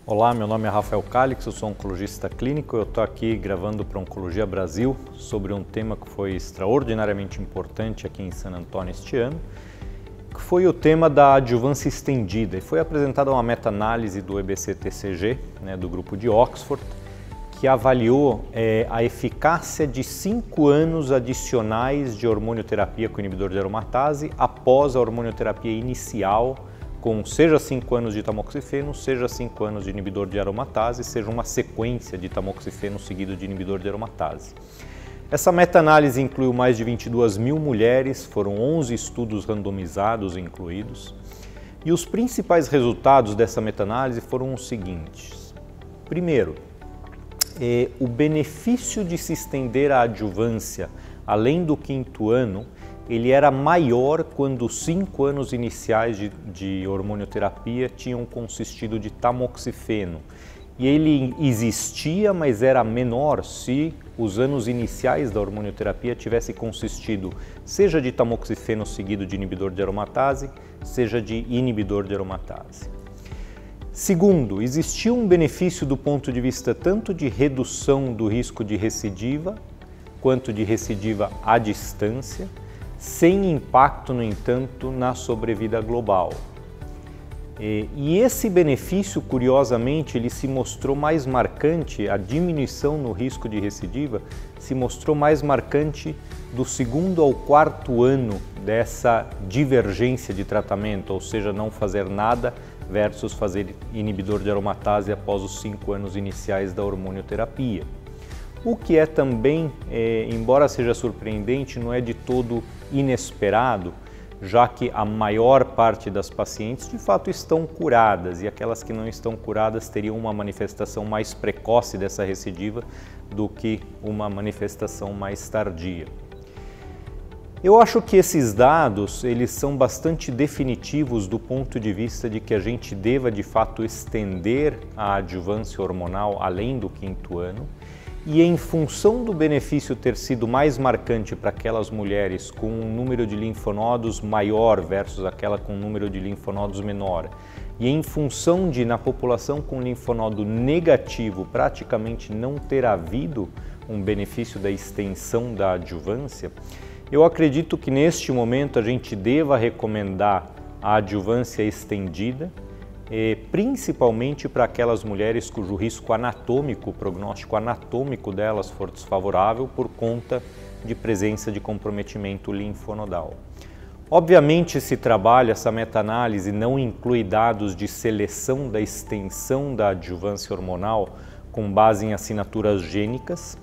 Olá, meu nome é Rafael Calix, eu sou oncologista clínico. Eu estou aqui gravando para Oncologia Brasil sobre um tema que foi extraordinariamente importante aqui em San Antônio este ano, que foi o tema da adjuvância estendida. E foi apresentada uma meta-análise do EBC-TCG, do grupo de Oxford, que avaliou a eficácia de 5 anos adicionais de hormonioterapia com inibidor de aromatase após a hormonioterapia inicial, com seja 5 anos de tamoxifeno, seja 5 anos de inibidor de aromatase, seja uma sequência de tamoxifeno seguido de inibidor de aromatase. Essa meta-análise incluiu mais de 22 mil mulheres, foram 11 estudos randomizados incluídos, e os principais resultados dessa meta-análise foram os seguintes. Primeiro, o benefício de se estender a adjuvância além do 5º ano, ele era maior quando os 5 anos iniciais de hormonioterapia tinham consistido de tamoxifeno. E ele existia, mas era menor se os anos iniciais da hormonioterapia tivessem consistido seja de tamoxifeno seguido de inibidor de aromatase, seja de inibidor de aromatase. Segundo, existia um benefício do ponto de vista tanto de redução do risco de recidiva, quanto de recidiva à distância, sem impacto, no entanto, na sobrevida global. E esse benefício, curiosamente, ele se mostrou mais marcante, a diminuição no risco de recidiva se mostrou mais marcante do 2º ao 4º ano dessa divergência de tratamento, ou seja, não fazer nada versus fazer inibidor de aromatase após os 5 anos iniciais da hormonioterapia. O que é também, embora seja surpreendente, não é de todo inesperado, já que a maior parte das pacientes de fato estão curadas e aquelas que não estão curadas teriam uma manifestação mais precoce dessa recidiva do que uma manifestação mais tardia. Eu acho que esses dados eles são bastante definitivos do ponto de vista de que a gente deva de fato estender a adjuvância hormonal além do 5º ano. E em função do benefício ter sido mais marcante para aquelas mulheres com um número de linfonodos maior versus aquela com um número de linfonodos menor, e em função de, na população com linfonodo negativo, praticamente não ter havido um benefício da extensão da adjuvância, eu acredito que neste momento a gente deva recomendar a adjuvância estendida, principalmente para aquelas mulheres cujo risco anatômico, o prognóstico anatômico delas for desfavorável por conta de presença de comprometimento linfonodal. Obviamente esse trabalho, essa meta-análise não inclui dados de seleção da extensão da adjuvância hormonal com base em assinaturas gênicas,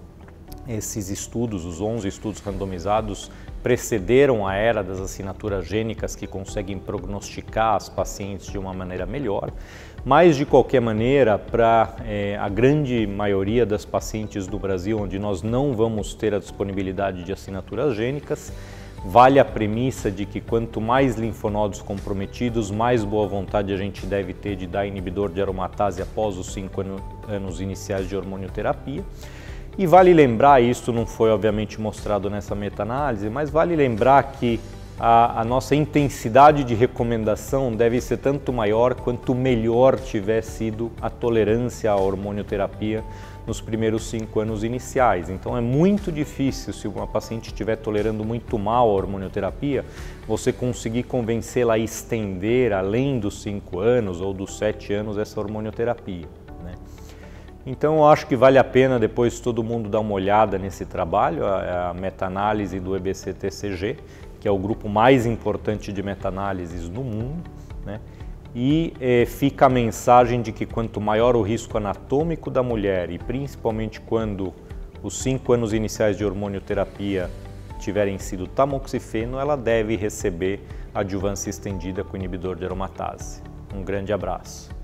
Esses estudos, os 11 estudos randomizados, precederam a era das assinaturas gênicas que conseguem prognosticar as pacientes de uma maneira melhor, mas de qualquer maneira, para a grande maioria das pacientes do Brasil, onde nós não vamos ter a disponibilidade de assinaturas gênicas, vale a premissa de que quanto mais linfonodos comprometidos, mais boa vontade a gente deve ter de dar inibidor de aromatase após os 5 anos iniciais de hormonioterapia. E vale lembrar, isso não foi obviamente mostrado nessa meta-análise, mas vale lembrar que a nossa intensidade de recomendação deve ser tanto maior quanto melhor tiver sido a tolerância à hormonioterapia nos primeiros 5 anos iniciais. Então é muito difícil, se uma paciente estiver tolerando muito mal a hormonioterapia, você conseguir convencê-la a estender além dos 5 anos ou dos 7 anos essa hormonioterapia. Então eu acho que vale a pena depois todo mundo dar uma olhada nesse trabalho, a meta-análise do EBC-TCG, que é o grupo mais importante de meta-análises no mundo, E fica a mensagem de que quanto maior o risco anatômico da mulher, e principalmente quando os 5 anos iniciais de hormonioterapia tiverem sido tamoxifeno, ela deve receber adjuvância estendida com inibidor de aromatase. Um grande abraço.